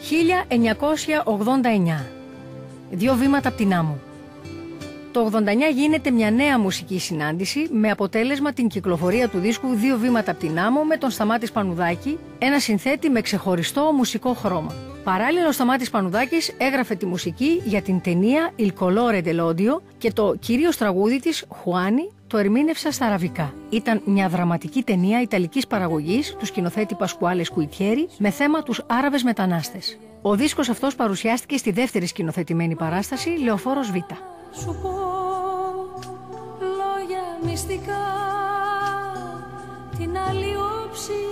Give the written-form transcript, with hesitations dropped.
1989. 2 βήματα από την άμμο. Το 89 γίνεται μια νέα μουσική συνάντηση με αποτέλεσμα την κυκλοφορία του δίσκου 2 βήματα από την άμμο με τον Σταμάτη Σπανουδάκη, ένα συνθέτη με ξεχωριστό μουσικό χρώμα. Παράλληλα, ο Σταμάτης Σπανουδάκης έγραφε τη μουσική για την ταινία Il colore dell'odio και το κυρίως τραγούδι της Χουάνι το ερμήνευσα στα αραβικά. Ήταν μια δραματική ταινία ιταλικής παραγωγής του σκηνοθέτη Πασκουάλε Σκουιτιέρη με θέμα τους Άραβες μετανάστες. Ο δίσκος αυτός παρουσιάστηκε στη δεύτερη σκηνοθετημένη παράσταση Λεωφόρος Β. Σου πω λόγια μυστικά, την άλλη όψη